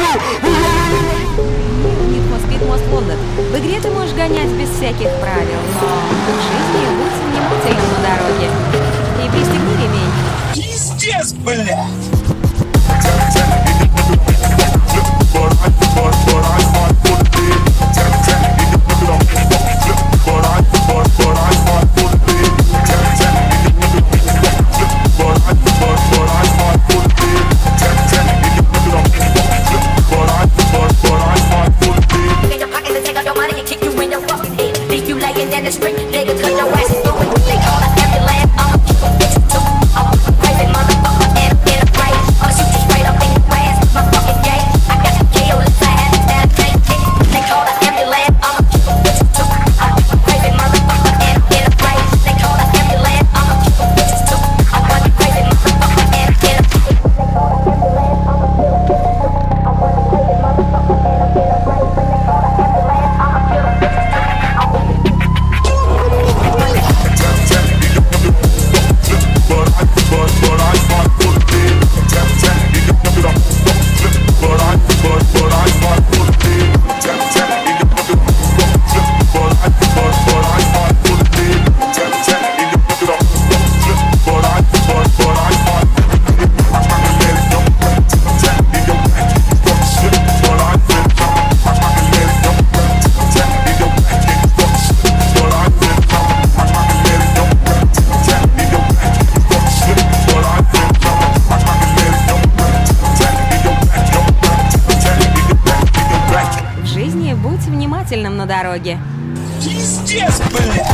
Need for Speed Most Wanted. В игре ты можешь гонять без всяких правил, но в жизни будь внимательным на дороге. И пристегни ремень. Пиздец, бля! Будь внимательным на дороге. Пиздец, бля!